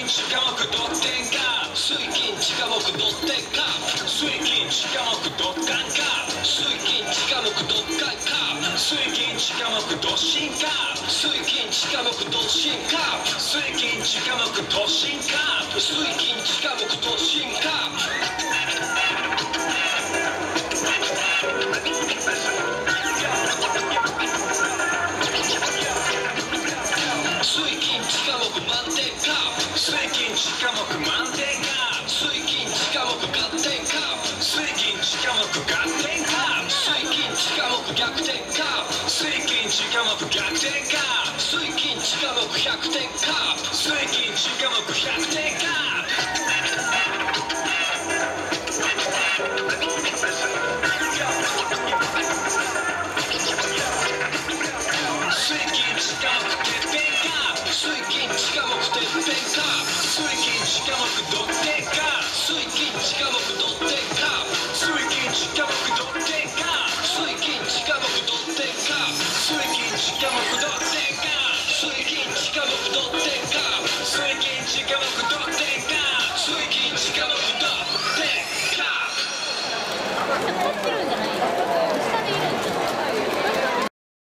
金地科目ドッテンカ水金地科目ドッテンカ水金地科目ドッカンカ水金地科目ドッカンカ水金地科目ドシンカ水金地科目ドシンカ水金地科目ドシンカ水金地科目ドシンカ水金地科目満点か水金地科目満点か水金地科目合点か水金地科目合点か水金地科目逆転か水金地科目逆転か水金地科目100点か水金地科目100点か水金地科目てっぺんか水金地科目てっぺんか水金地科目ドッテンか水金地科目ドッテンか水金地科目ドッテンか水金地科目ドッテンか水金地科目ドッテンか水金地科目ドッテンか水金地科目